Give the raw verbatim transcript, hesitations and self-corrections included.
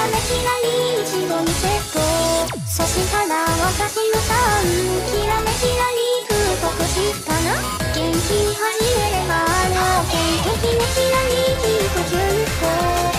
めきらり一度見せとそしたら私のターンきらめきらり風得したな元気に始めればあの元気にきらりきっと順行